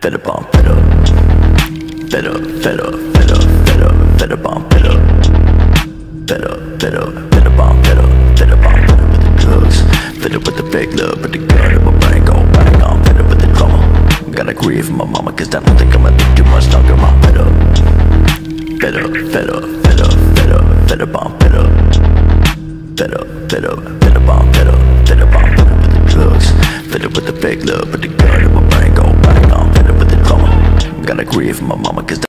fed up on fed up, fed up, fed up, fed up, fed up, fed up on fed up, fed up, fed up, fed up on fed up, fed up on fed up with the drugs, fed up with the fake love, with the gun in my brain go bang on, fed up with the drama. Gotta grieve for my mama, cause I don't think I'ma live too much longer. I'm fed up, fed up, fed up, fed up, fed up, fed up on fed up, fed up, fed up, fed up on fed up, fed up on fed up with the drugs, fed up with the fake love, with the gun in my brain go bang on, fed up with the drama. Gotta grieve for my mama, cause